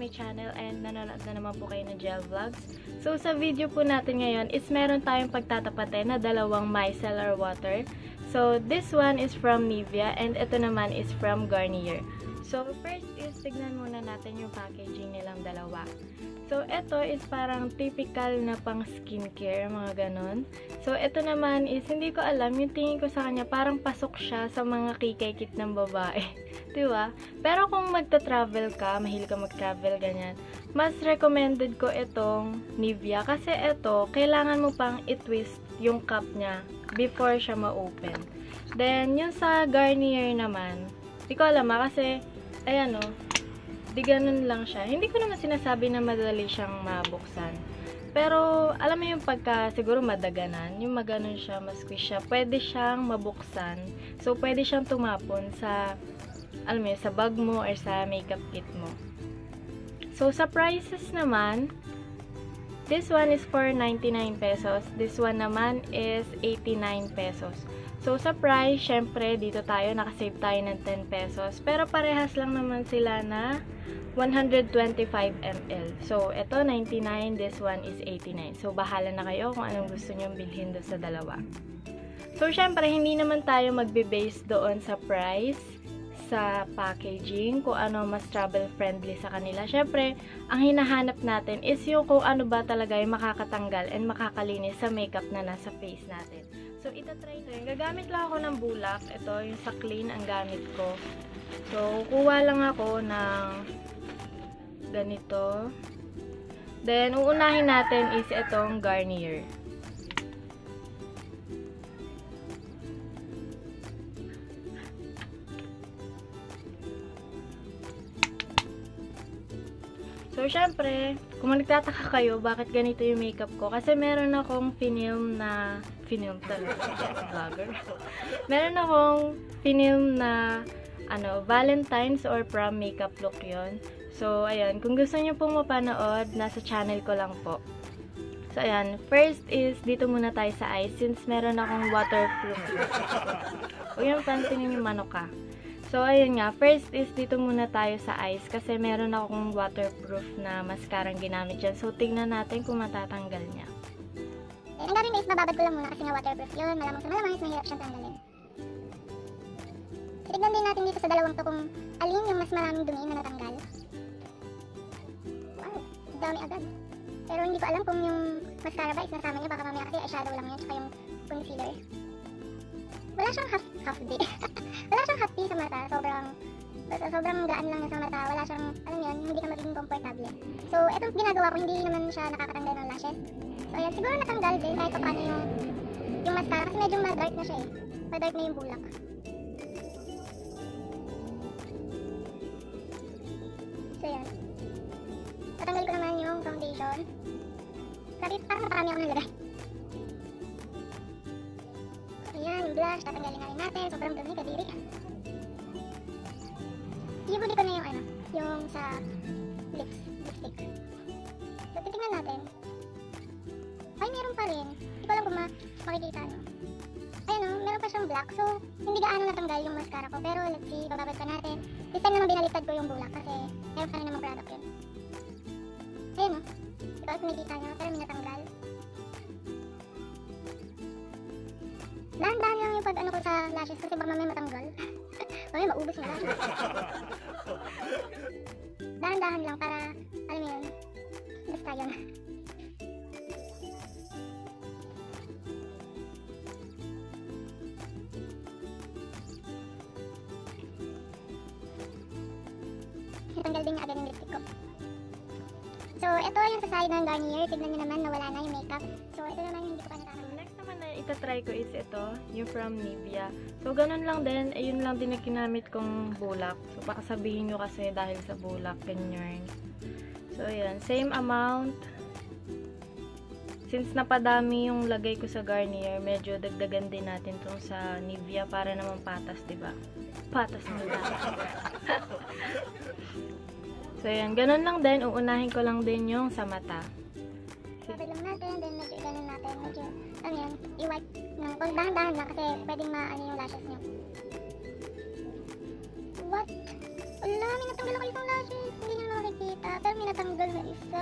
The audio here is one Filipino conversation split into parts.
my channel and nanonood na naman po kayo ng Gel Vlogs. So, sa video po natin ngayon is meron tayong pagtatapatin na dalawang micellar water. So, this one is from Nivea and ito naman is from Garnier. So, first is tignan muna natin yung packaging nilang dalawa. So, ito is parang typical na pang skincare, mga ganon. So, ito naman is, hindi ko alam, yung tingin ko sa kanya, parang pasok siya sa mga kikay-kit ng babae. Diba? Pero kung magta-travel ka, mahilig ka mag-travel, ganyan, mas recommended ko itong Nivea. Kasi ito, kailangan mo pang i-twist yung cup niya before siya ma-open. Then, yung sa Garnier naman, hindi ko alam kasi, ayan o, di ganun lang siya. Hindi ko naman sinasabi na madali siyang mabuksan. Pero, alam mo yung pagka siguro madaganan, yung maganon siya, ma-squish siya, pwede siyang mabuksan. So, pwede siyang tumapon sa, alam mo yun, sa bag mo or sa makeup kit mo. So, sa prices naman, this one is for 99 pesos. This one naman is 89 pesos. So, sa price, syempre, dito tayo, nakasave tayo ng 10 pesos. Pero, parehas lang naman sila na 125 ml. So, ito 99, this one is 89. So, bahala na kayo kung anong gusto nyo bilhin doon sa dalawa. So, syempre, hindi naman tayo magbe-base doon sa price, sa packaging, kung ano mas travel-friendly sa kanila. Syempre, ang hinahanap natin is yung kung ano ba talaga yung makakatanggal and makakalinis sa makeup na nasa face natin. So, itatry ko yun. Gagamit lang ako ng bulak. Ito, yung sa clean ang gamit ko. So, kuha lang ako ng ganito. Then, uunahin natin is itong Garnier. So, syempre, kung nagtataka kayo, bakit ganito yung makeup ko? Kasi meron akong film talaga, vlogger. Meron akong film na, Valentine's or prom makeup look yon. So, ayan, kung gusto nyo pong mapanood, nasa channel ko lang po. So, ayan, first is, dito muna tayo sa eyes, since meron akong waterproof. Huwag yung pansinin yung manok ka. So, ayun nga, first is dito muna tayo sa eyes kasi meron akong waterproof na mascarang ginamit dyan. So, tignan natin kung matatanggal niya. Ang gawin is, mababad ko lang muna kasi nga waterproof yun. Malamang sa malamang is mahirap siyang tanggalin. Tignan din natin dito sa dalawang to kung alin yung mas maraming dumi na natanggal. Wow, dami agad. Pero hindi ko alam kung yung mascara ba is nasama niya. Baka mamaya kasi eyeshadow lang yan, tsaka yung concealer. Wala siyang half day. Wala siyang half day sa mata. Sobrang gaan lang sa mata. Wala siyang, alam yan, hindi ka magiging komportable. So, etong ginagawa ko, hindi naman siya nakakatanggal ng lashes. So, ayan, siguro natanggal din kahit paano yung mascara. Kasi medyo ma-dark na siya eh. Ma-dark na yung bulak. So, ayan. Tatanggal ko naman yung foundation. Sabi, parang naparami ako ng lagay. Ayan, yung blush, tatanggalin na rin natin. Sobrang dumi, kadiri. Ihubuli ko na yung yung sa lipstick. So, titignan natin. Ay, meron pa rin. Hindi ko alam kung makikita, no? Ayan, meron pa siyang black. So, hindi gaano natanggal yung mascara ko. Pero, let's see, bababad pa natin. This time naman binaliktad ko yung bulak kasi meron pa rin namang product yun. Ayan, no? Ito at nakikita nyo, pero may natanggal. Dahan-dahan lang yung pag-ano ko sa lashes kasi baka mamaya matanggal. Mamaya maubos yung lashes. Dahan-dahan lang para, alam mo yun, basta yun. Natanggal din agad yung lipstick ko. So, ito yung sa side ng Garnier. Tignan nyo naman na wala na yung makeup. So, ito naman hindi ko pa natatanggal. Next naman na itatry ko is ito, yung from Nivea. So, ganun lang din. Ayun lang din na ginamit kong bulak. So, baka sabihin nyo kasi dahil sa bulak, ganyan. So, ayan. Same amount. Since napadami yung lagay ko sa Garnier, medyo dagdagan din natin itong sa Nivea para naman patas, diba? Patas na lang. So, ayan. Ganun lang din. Uunahin ko lang din yung sa mata. Babad lang natin, then medyo ganun natin. Medyo, ano yan, i-wipe ng kung dahan-dahan lang kasi pwedeng maano yung lashes nyo. What? Wala, may natanggal ako isang lashes. Hindi nyo makikita. Pero may natanggal na isa.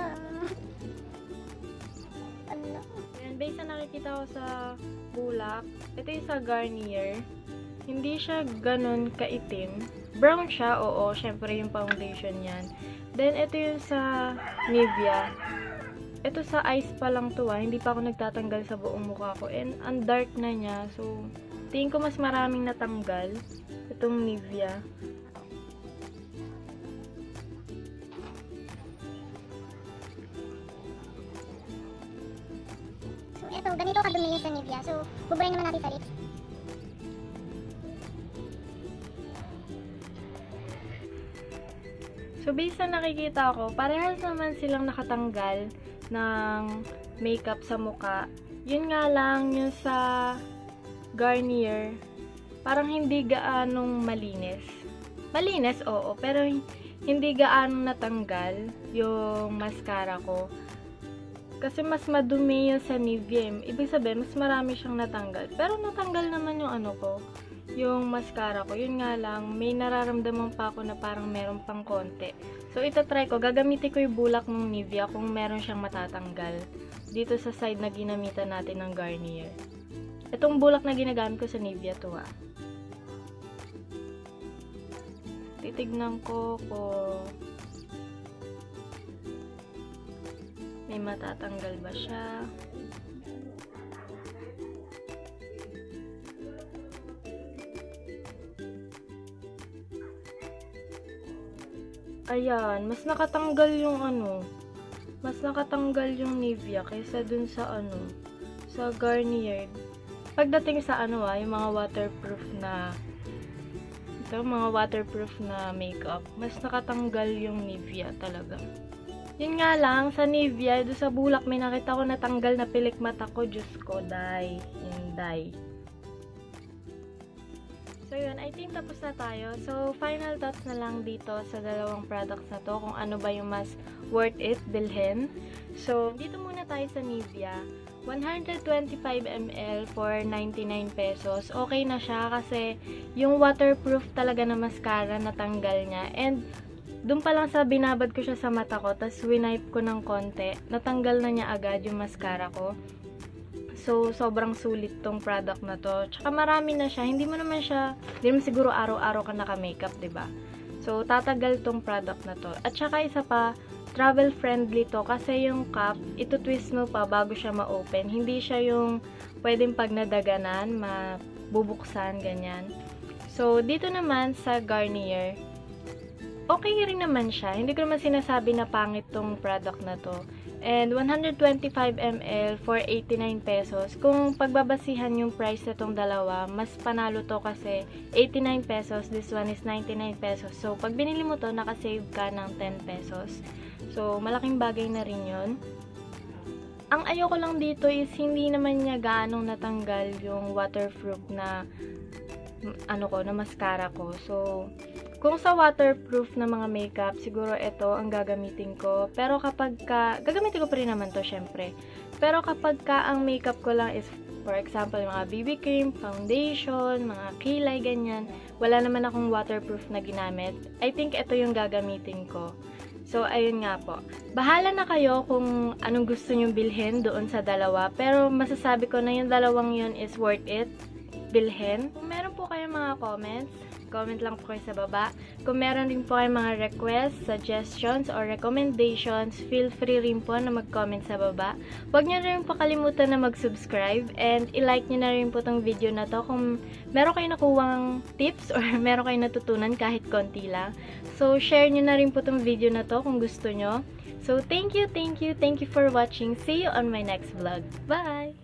Wala. Ayan, based na nakikita ko sa bulak, ito yung sa Garnier. Hindi siya ganun kaitim. Brown siya, oo. Syempre yung foundation yan. Then, ito yung sa Nivea. Ito sa eyes pa lang to, hindi pa ako nagtatanggal sa buong mukha ko. And, ang dark na niya. So, tingin ko mas maraming natanggal. Itong Nivea. So, ito, ganito kadumi sa Nivea. So, buburay naman natin sa lips. So, based na nakikita ko, parehas naman silang nakatanggal ng makeup sa mukha. Yun nga lang, yung sa Garnier, parang hindi gaanong malinis. Malinis, oo, pero hindi gaanong natanggal yung mascara ko. Kasi mas madumi yung sa Nivea. Ibig sabihin, mas marami siyang natanggal. Pero natanggal naman yung ano ko, yung mascara ko. Yun nga lang, may nararamdaman pa ako na parang meron pang konti. So, itatry ko. Gagamitin ko yung bulak ng Nivea kung meron siyang matatanggal. Dito sa side na ginamitan natin ng Garnier. Itong bulak na ginagamit ko sa Nivea to, Titignan ko kung may matatanggal ba siya. Ayan, mas nakatanggal yung mas nakatanggal yung Nivea kaysa dun sa sa Garnier. Pagdating sa yung mga waterproof na mga waterproof na makeup, mas nakatanggal yung Nivea talaga. Yun nga lang, sa Nivea, doon sa bulak, may nakita ko natanggal na pilik mata ko. Diyos ko, die. So, yun. I think tapos na tayo. So, final thoughts na lang dito sa dalawang products na to. Kung ano ba yung mas worth it bilhin. So, dito muna tayo sa Nivea. 125 ml for 99 pesos. Okay na siya kasi yung waterproof talaga na mascara natanggal niya. And, doon pa lang sa binabad ko siya sa mata ko, tapos winipe ko ng konti, natanggal na niya agad yung mascara ko. So, sobrang sulit tong product na to. Tsaka marami na siya. Hindi mo naman siguro araw-araw ka naka-makeup, diba? So, tatagal tong product na to. At saka isa pa, travel-friendly to kasi yung cup, ito-twist mo pa bago siya ma-open. Hindi siya yung pwedeng pag nadaganan, mabubuksan, ganyan. So, dito naman sa Garnier, okay rin naman siya. Hindi ko naman sinasabi na pangit tong product na to. And 125 ml for 89 pesos. Kung pagbabasihan yung price na tong dalawa, mas panalo to kasi 89 pesos. This one is 99 pesos. So, pag binili mo to, nakasave ka ng 10 pesos. So, malaking bagay na rin yun. Ang ayoko lang dito is hindi naman niya gaanong natanggal yung waterproof na na mascara ko. So, kung sa waterproof na mga makeup, siguro ito ang gagamitin ko. Pero kapag gagamitin ko pa rin naman to, syempre. Pero kapag ang makeup ko lang is, for example, mga BB cream, foundation, mga kilay, ganyan, wala naman akong waterproof na ginamit, I think ito yung gagamitin ko. So, ayun nga po. Bahala na kayo kung anong gusto nyo bilhin doon sa dalawa. Pero masasabi ko na yung dalawang yun is worth it bilhin. Kung meron po kayong mga comments, comment lang po kayo sa baba. Kung meron din po kayong mga requests, suggestions, or recommendations, feel free rin po na mag-comment sa baba. Huwag nyo rin po kalimutan na mag-subscribe and i-like nyo na rin po tong video na to kung meron kayong nakuwang tips or meron kayong natutunan kahit konti lang. So, share nyo na rin po tong video na to kung gusto nyo. So, thank you for watching. See you on my next vlog. Bye!